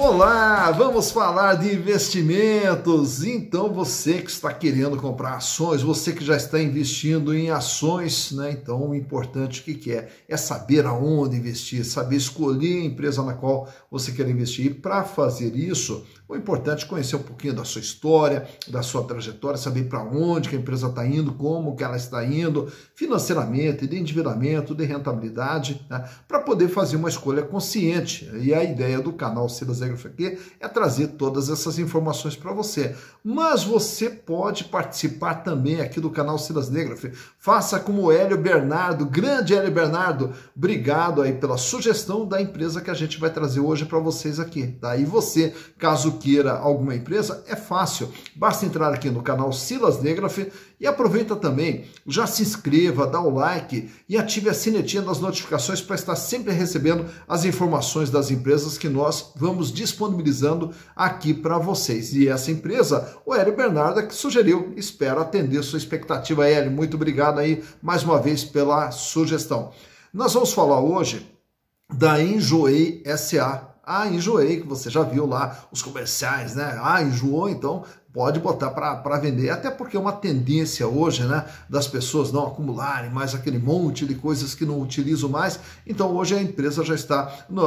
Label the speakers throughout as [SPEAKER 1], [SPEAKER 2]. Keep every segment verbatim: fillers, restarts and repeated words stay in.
[SPEAKER 1] Olá, vamos falar de investimentos. Então você que está querendo comprar ações, você que já está investindo em ações, né? Então o importante o que que é? É saber aonde investir, saber escolher a empresa na qual você quer investir. E para fazer isso, o importante é conhecer um pouquinho da sua história, da sua trajetória, saber para onde que a empresa está indo, como que ela está indo, financeiramente, de endividamento, de rentabilidade, né? Para poder fazer uma escolha consciente. E a ideia do canal Silas Zegloff aqui é trazer todas essas informações para você. Mas você pode participar também aqui do canal Silas Zegloff. Faça como o Hélio Bernardo, grande Hélio Bernardo. Obrigado aí pela sugestão da empresa que a gente vai trazer hoje para vocês aqui. Daí você, caso queira alguma empresa, é fácil. Basta entrar aqui no canal Silas Zegloff e aproveita também, já se inscreva, dá o like e ative a sinetinha das notificações para estar sempre recebendo as informações das empresas que nós vamos disponibilizando aqui para vocês. E essa empresa, o Hélio Bernardo é que sugeriu, espero atender sua expectativa, Hélio. Muito obrigado aí mais uma vez pela sugestão. Nós vamos falar hoje da Enjoei S A. A Enjoei, que você já viu lá os comerciais, né? Ah, enjoou, então pode botar para vender, até porque é uma tendência hoje, né, das pessoas não acumularem mais aquele monte de coisas que não utilizam mais. Então hoje a empresa já está, a,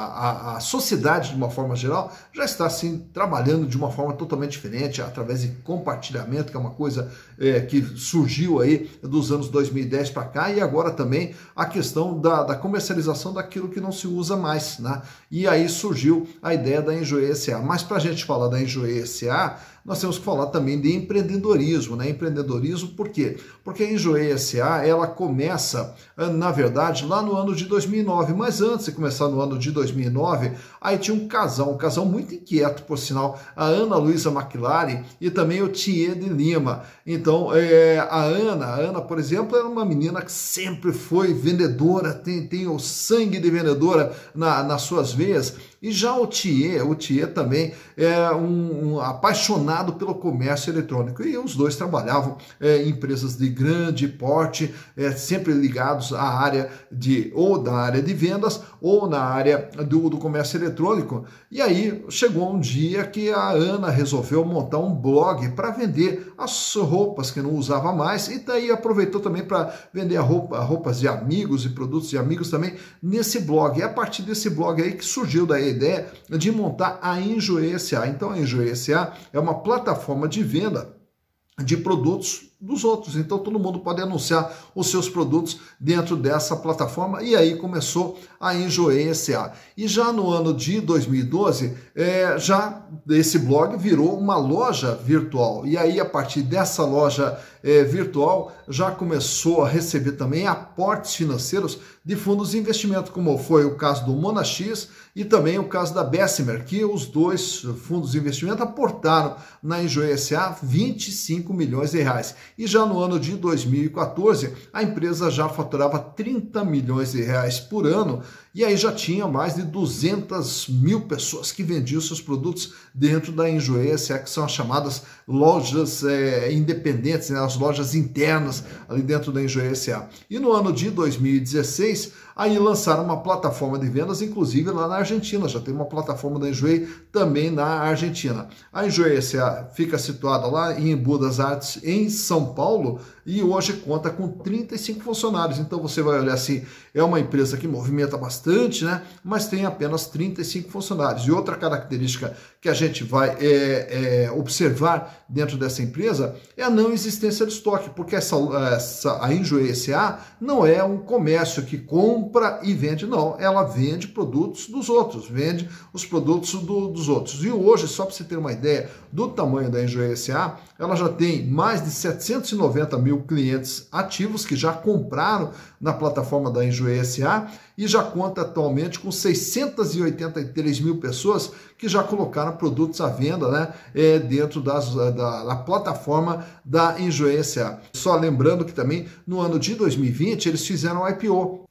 [SPEAKER 1] a, a sociedade de uma forma geral, já está assim trabalhando de uma forma totalmente diferente, através de compartilhamento, que é uma coisa é, que surgiu aí dos anos dois mil e dez para cá, e agora também a questão da, da comercialização daquilo que não se usa mais, né? E aí surgiu a ideia da Enjoei S A. Mas para a gente falar da Enjoei S A, nós temos que falar também de empreendedorismo, né? Empreendedorismo por quê? Porque a Enjoei S A, ela começa, na verdade, lá no ano de dois mil e nove, mas antes de começar no ano de dois mil e nove, aí tinha um casal, um casal muito inquieto, por sinal, a Ana Luísa McLaren e também o Thier de Lima. Então, é, a Ana, a Ana, por exemplo, era uma menina que sempre foi vendedora, tem, tem o sangue de vendedora na, nas suas veias, e já o Thier, o Thier também é um, um apaixonado pelo comércio eletrônico, e os dois trabalhavam é, em empresas de grande porte, é, sempre ligados à área de, ou da área de vendas, ou na área do, do comércio eletrônico. E aí chegou um dia que a Ana resolveu montar um blog para vender as roupas que não usava mais, e daí aproveitou também para vender a roupa, roupas de amigos e produtos de amigos também nesse blog. É a partir desse blog aí que surgiu daí a ideia de montar a Enjoei S A. Então a Enjoei S A é uma plataforma de venda de produtos dos outros, então todo mundo pode anunciar os seus produtos dentro dessa plataforma, e aí começou a Enjoei S A. E já no ano de dois mil e doze, é, já esse blog virou uma loja virtual, e aí a partir dessa loja é, virtual já começou a receber também aportes financeiros de fundos de investimento, como foi o caso do Monax e também o caso da Bessemer, que os dois fundos de investimento aportaram na Enjoei S A vinte e cinco milhões de reais. E já no ano de dois mil e quatorze, a empresa já faturava trinta milhões de reais por ano, e aí já tinha mais de duzentas mil pessoas que vendiam seus produtos dentro da Enjoei S A, que são as chamadas lojas é, independentes, né, as lojas internas ali dentro da Enjoei S A. E no ano de dois mil e dezesseis, aí lançaram uma plataforma de vendas, inclusive lá na Argentina, já tem uma plataforma da Enjoei também na Argentina. A Enjoei S A fica situada lá em Embu das Artes, em São Paulo, e hoje conta com trinta e cinco funcionários. Então você vai olhar assim, é uma empresa que movimenta bastante, né? Mas tem apenas trinta e cinco funcionários. E outra característica que a gente vai é, é, observar dentro dessa empresa é a não existência de estoque, porque essa, essa, a Enjoei S A não é um comércio que compra e vende, não. Ela vende produtos dos outros, vende os produtos do, dos outros. E hoje, só para você ter uma ideia do tamanho da Enjoei S A, ela já tem mais de setecentos e noventa mil clientes ativos que já compraram na plataforma da Enjoei S A, e já conta atualmente com seiscentas e oitenta e três mil pessoas que já colocaram produtos à venda, né, é, dentro das, da, da plataforma da Enjoei S A. Só lembrando que também no ano de dois mil e vinte eles fizeram um I P O.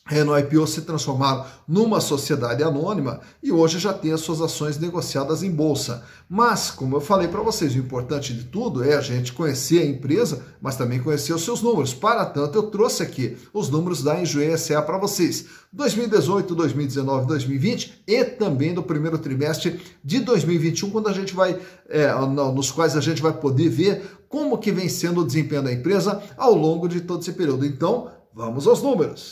[SPEAKER 1] É, no I P O se transformaram numa sociedade anônima e hoje já tem as suas ações negociadas em bolsa. Mas, como eu falei para vocês, o importante de tudo é a gente conhecer a empresa, mas também conhecer os seus números. Para tanto, eu trouxe aqui os números da Enjoei S A para vocês. dois mil e dezoito, dois mil e dezenove, dois mil e vinte e também do primeiro trimestre de dois mil e vinte e um, quando a gente vai, é, nos quais a gente vai poder ver como que vem sendo o desempenho da empresa ao longo de todo esse período. Então, vamos aos números.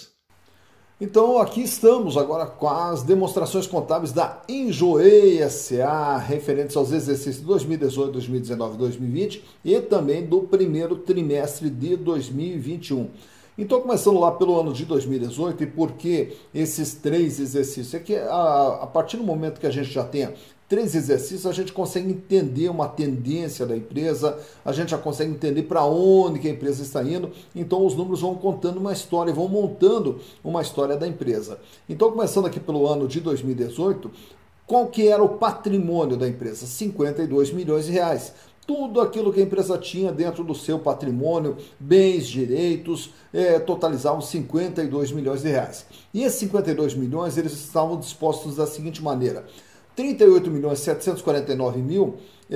[SPEAKER 1] Então aqui estamos agora com as demonstrações contábeis da Enjoei S A referentes aos exercícios de dois mil e dezoito, dois mil e dezenove, dois mil e vinte e também do primeiro trimestre de dois mil e vinte e um. Então, começando lá pelo ano de dois mil e dezoito, e por que esses três exercícios? É que a, a partir do momento que a gente já tenha três exercícios, a gente consegue entender uma tendência da empresa, a gente já consegue entender para onde que a empresa está indo, então os números vão contando uma história, vão montando uma história da empresa. Então, começando aqui pelo ano de dois mil e dezoito, qual que era o patrimônio da empresa? cinquenta e dois milhões de reais. Tudo aquilo que a empresa tinha dentro do seu patrimônio, bens, direitos, é, totalizavam cinquenta e dois milhões de reais. E esses cinquenta e dois milhões, eles estavam dispostos da seguinte maneira: trinta e oito milhões setecentos e quarenta e nove mil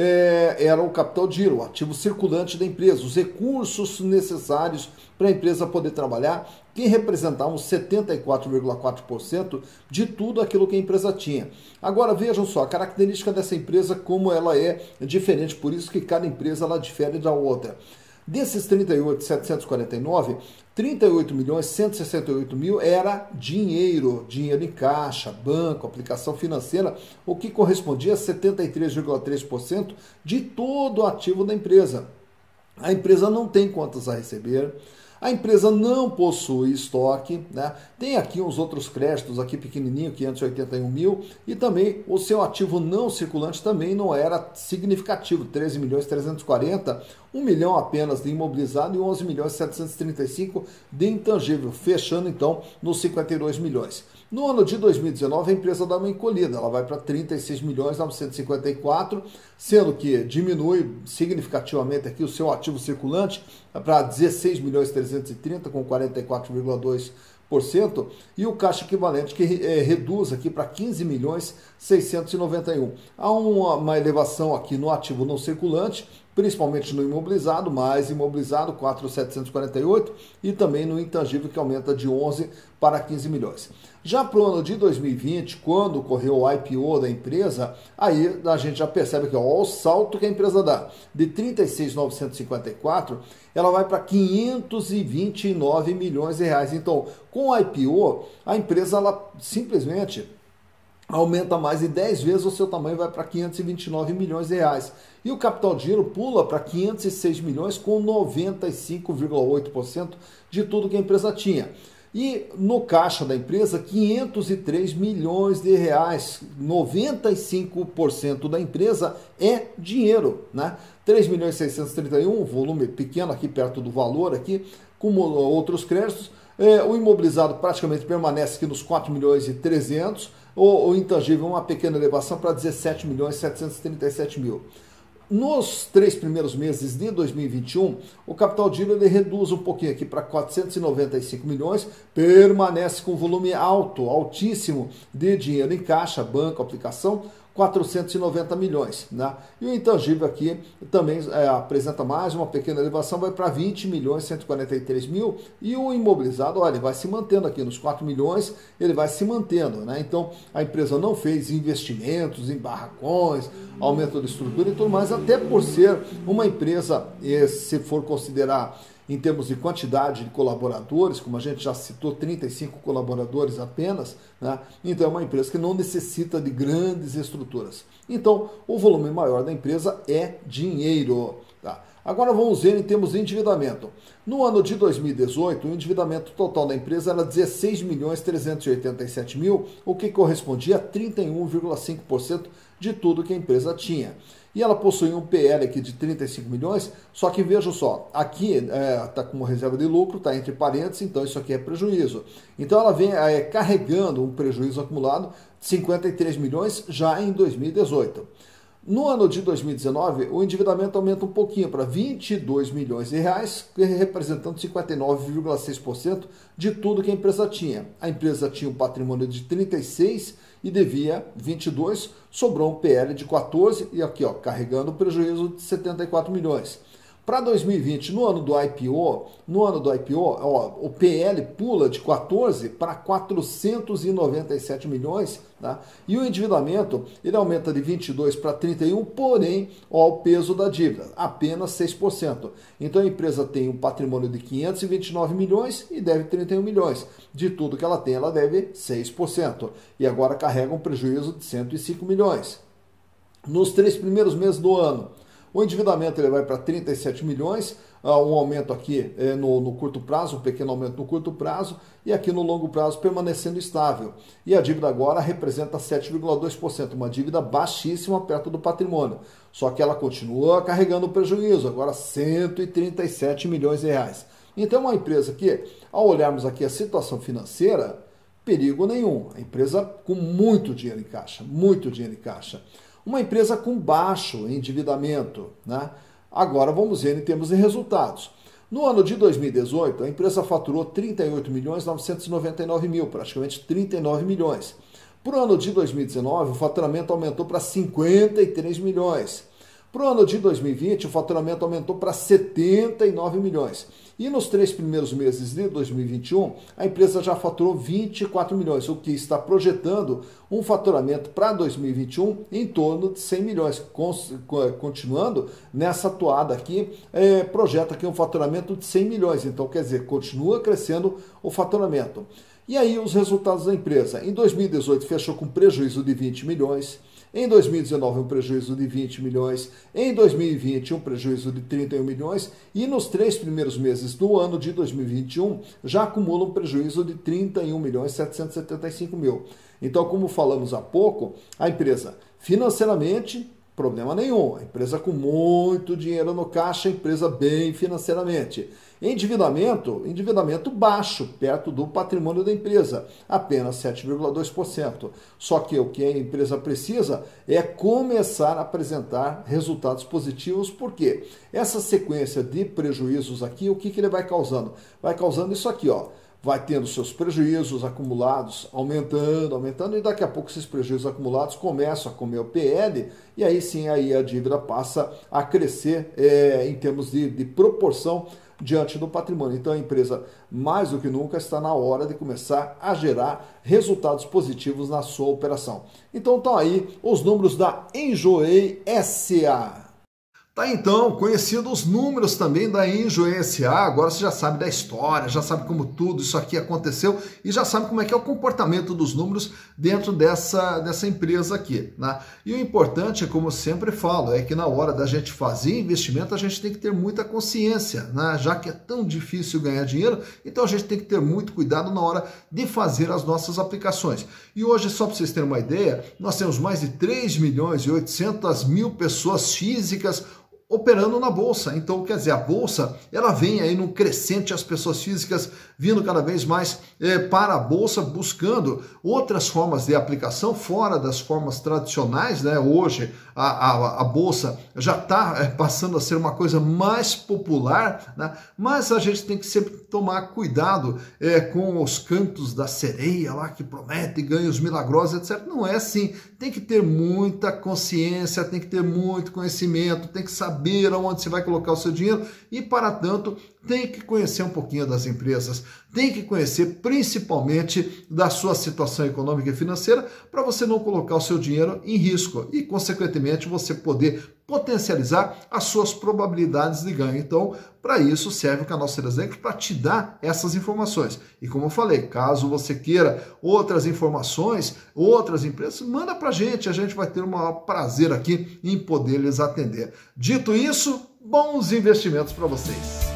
[SPEAKER 1] é, era o capital de giro, o ativo circulante da empresa, os recursos necessários para a empresa poder trabalhar, que representavam setenta e quatro vírgula quatro por cento de tudo aquilo que a empresa tinha. Agora vejam só, a característica dessa empresa, como ela é diferente, por isso que cada empresa ela difere da outra. Desses trinta e oito milhões setecentos e quarenta e nove, trinta e oito milhões cento e sessenta e oito mil era dinheiro, dinheiro em caixa, banco, aplicação financeira, o que correspondia a setenta e três vírgula três por cento de todo o ativo da empresa. A empresa não tem contas a receber, a empresa não possui estoque, né? Tem aqui uns outros créditos aqui pequenininho, quinhentos e oitenta e um mil, e também o seu ativo não circulante também não era significativo, treze milhões trezentos e quarenta, um milhão apenas de imobilizado e onze milhões setecentos e trinta e cinco de intangível, fechando então nos cinquenta e dois milhões. No ano de dois mil e dezenove, a empresa dá uma encolhida, ela vai para trinta e seis milhões novecentos e cinquenta e quatro, sendo que diminui significativamente aqui o seu ativo circulante para dezesseis milhões trezentos e trinta, com quarenta e quatro vírgula dois por cento, e o caixa equivalente que é, reduz aqui para quinze milhões seiscentos e noventa e um. Há uma, uma elevação aqui no ativo não circulante, principalmente no imobilizado, mais imobilizado, quatro mil setecentos e quarenta e oito, e também no intangível, que aumenta de onze para quinze milhões. Já para o ano de dois mil e vinte, quando ocorreu o I P O da empresa, aí a gente já percebe que ó, o salto que a empresa dá de trinta e seis mil novecentos e cinquenta e quatro, ela vai para quinhentos e vinte e nove milhões de reais. Então, com o I P O, a empresa ela simplesmente aumenta mais de dez vezes, o seu tamanho vai para quinhentos e vinte e nove milhões de reais. E o capital de giro pula para quinhentos e seis milhões, com noventa e cinco vírgula oito por cento de tudo que a empresa tinha. E no caixa da empresa, quinhentos e três milhões de reais, noventa e cinco por cento da empresa é dinheiro, né? três milhões seiscentos e trinta e um, volume pequeno aqui perto do valor aqui, como outros créditos. É, o imobilizado praticamente permanece aqui nos quatro milhões e trezentos, o, o intangível uma pequena elevação para dezessete milhões setecentos e trinta e sete mil. Nos três primeiros meses de dois mil e vinte e um, o capital de giro ele reduz um pouquinho aqui para quatrocentos e noventa e cinco milhões, permanece com volume alto, altíssimo de dinheiro em caixa, banco, aplicação, quatrocentos e noventa milhões, né? E o intangível aqui também é, apresenta mais uma pequena elevação, vai para vinte milhões cento e quarenta e três mil, e o imobilizado, olha, vai se mantendo aqui nos quatro milhões, ele vai se mantendo, né? Então a empresa não fez investimentos em barracões, aumento de estrutura e tudo mais, até por ser uma empresa, se for considerar em termos de quantidade de colaboradores, como a gente já citou, trinta e cinco colaboradores apenas, né? Então é uma empresa que não necessita de grandes estruturas. Então o volume maior da empresa é dinheiro. Tá? Agora vamos ver em termos de endividamento. No ano de dois mil e dezoito, o endividamento total da empresa era dezesseis milhões trezentos e oitenta e sete mil, o que correspondia a trinta e um vírgula cinco por cento de tudo que a empresa tinha. E ela possui um P L aqui de trinta e cinco milhões, só que vejam só, aqui está é, com uma reserva de lucro, está entre parênteses, então isso aqui é prejuízo. Então ela vem é, carregando um prejuízo acumulado de cinquenta e três milhões já em dois mil e dezoito. No ano de dois mil e dezenove, o endividamento aumenta um pouquinho para vinte e dois milhões de reais, representando cinquenta e nove vírgula seis por cento de tudo que a empresa tinha. A empresa tinha um patrimônio de trinta e seis e devia vinte e dois, sobrou um P L de quatorze e aqui, ó, carregando o prejuízo de setenta e quatro milhões. Para dois mil e vinte, no ano do I P O, no ano do I P O, ó, o P L pula de quatorze para quatrocentos e noventa e sete milhões, tá? E o endividamento, ele aumenta de vinte e dois para trinta e um, porém, ó, o peso da dívida, apenas seis por cento. Então a empresa tem um patrimônio de quinhentos e vinte e nove milhões e deve trinta e um milhões. De tudo que ela tem, ela deve seis por cento. E agora carrega um prejuízo de cento e cinco milhões. Nos três primeiros meses do ano, o endividamento ele vai para trinta e sete milhões, um aumento aqui é, no, no curto prazo, um pequeno aumento no curto prazo, e aqui no longo prazo permanecendo estável. E a dívida agora representa sete vírgula dois por cento, uma dívida baixíssima perto do patrimônio. Só que ela continua carregando prejuízo, agora cento e trinta e sete milhões de reais. Então é uma empresa que, ao olharmos aqui a situação financeira, perigo nenhum. A empresa com muito dinheiro em caixa, muito dinheiro em caixa. Uma empresa com baixo endividamento, né? Agora vamos ver em termos de resultados. No ano de dois mil e dezoito, a empresa faturou trinta e oito milhões novecentos e noventa e nove mil, praticamente trinta e nove milhões. Para o ano de dois mil e dezenove, o faturamento aumentou para cinquenta e três milhões. Para o ano de dois mil e vinte, o faturamento aumentou para setenta e nove milhões. E nos três primeiros meses de dois mil e vinte e um, a empresa já faturou vinte e quatro milhões, o que está projetando um faturamento para dois mil e vinte e um em torno de cem milhões. Continuando nessa toada aqui, é, projeta aqui um faturamento de cem milhões. Então, quer dizer, continua crescendo o faturamento. E aí os resultados da empresa. Em dois mil e dezoito fechou com prejuízo de vinte milhões. Em dois mil e dezenove, um prejuízo de vinte milhões. Em dois mil e vinte, um prejuízo de trinta e um milhões. E nos três primeiros meses do ano de dois mil e vinte e um, já acumula um prejuízo de trinta e um milhões setecentos e setenta e cinco mil. Então, como falamos há pouco, a empresa financeiramente, problema nenhum. A empresa com muito dinheiro no caixa, a empresa bem financeiramente. Endividamento, endividamento baixo, perto do patrimônio da empresa, apenas sete vírgula dois por cento. Só que o que a empresa precisa é começar a apresentar resultados positivos, porque essa sequência de prejuízos aqui, o que, que ele vai causando? Vai causando isso aqui, ó. Vai tendo seus prejuízos acumulados aumentando, aumentando, e daqui a pouco esses prejuízos acumulados começam a comer o P L, e aí sim aí a dívida passa a crescer é, em termos de, de proporção diante do patrimônio. Então a empresa, mais do que nunca, está na hora de começar a gerar resultados positivos na sua operação. Então estão aí os números da Enjoei S A. Tá, então, conhecido os números também da Enjoei S A, agora você já sabe da história, já sabe como tudo isso aqui aconteceu e já sabe como é que é o comportamento dos números dentro dessa, dessa empresa aqui, né? E o importante, como eu sempre falo, é que na hora da gente fazer investimento, a gente tem que ter muita consciência, né? Já que é tão difícil ganhar dinheiro, então a gente tem que ter muito cuidado na hora de fazer as nossas aplicações. E hoje, só para vocês terem uma ideia, nós temos mais de três milhões e oitocentas mil pessoas físicas operando na Bolsa. Então, quer dizer, a Bolsa, ela vem aí num crescente, as pessoas físicas vindo cada vez mais é, para a Bolsa, buscando outras formas de aplicação, fora das formas tradicionais, né? Hoje, a, a, a Bolsa já está é, passando a ser uma coisa mais popular, né? Mas a gente tem que sempre tomar cuidado é, com os cantos da sereia lá, que promete ganhos milagrosos, etcétera. Não é assim. Tem que ter muita consciência, tem que ter muito conhecimento, tem que saber saber aonde você vai colocar o seu dinheiro e, para tanto, tem que conhecer um pouquinho das empresas, tem que conhecer principalmente da sua situação econômica e financeira para você não colocar o seu dinheiro em risco e, consequentemente, você poder potencializar as suas probabilidades de ganho. Então, para isso serve o canal Cerezex para te dar essas informações. E como eu falei, caso você queira outras informações, outras empresas, manda para a gente, a gente vai ter o maior prazer aqui em poder lhes atender. Dito isso, bons investimentos para vocês.